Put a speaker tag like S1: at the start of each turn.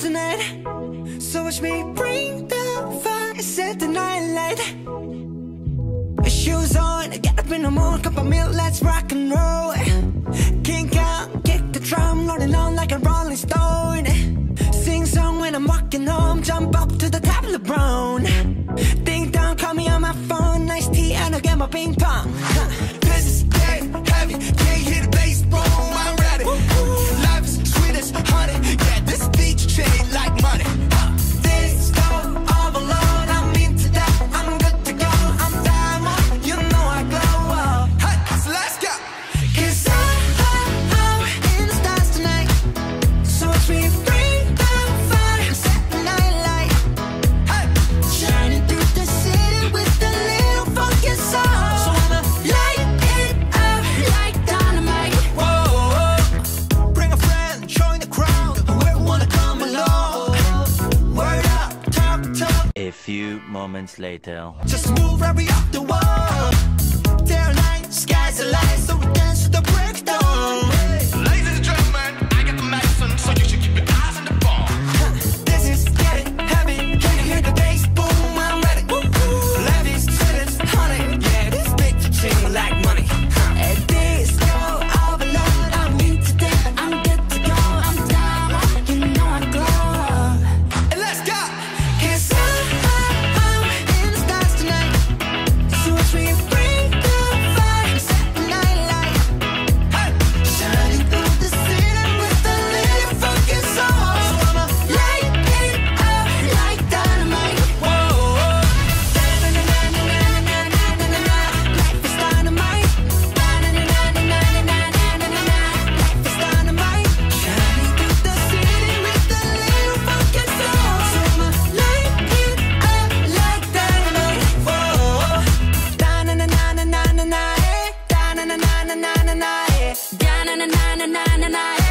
S1: tonight. So watch me bring the fire, set the night light. Shoes on, get up in the mood, cup of milk, let's rock and roll. Kink out, kick the drum, rolling on like a rolling stone. Sing song when I'm walking home, jump up to the top of the brown. Ding dong, call me on my phone, nice tea and I'll get my ping pong. This is getting heavy, can't hear the bass, boom, I'm ready. Life is sweet as honey, yeah, this beach chain like money. This go overload, I'm into that, I'm good to go, I'm diamond, you know I glow. Hey, so let's go. 'Cause I'm in the stars tonight, so watch me bring the fire, set the night light. Hey, shining through the city with a little funky soul. So I'ma light it up like dynamite. Whoa, bring a friend, join the crowd, whoever wanna come along. Word up, talk.
S2: A few moments later.
S1: Just move right up the wall. Day or night, sky's the light, so we dance to the breakdown.
S3: Ladies and gentlemen, I got the medicine, so you should keep your eyes on the ball.
S1: This is getting heavy, can you hear the bass? Boom, I'm ready. Life is sweet as honey, yeah, this bitch chain like money. And this go overload, I'm into that, I'm good to go, I'm down, you know I glow. And let's go. 'Cause I'm in the stars tonight, so watch me bring the fire, set the night light. Hey, shining through the city with a little funky soul. So I'ma light it up like dynamite. Whoa, na-na-na-na-na-na-na-na-na-na. Life is dynamite. Na-na-na-na-na-na-na-na-na-na. Life is dynamite. Shining through the city with a little funky soul. So I'ma light it up like dynamite. Whoa, da-na-na-na-na-na-na-na, eh. Da-na-na-na-na-na-na-na, eh. Da-na-na-na-na-na-na, eh.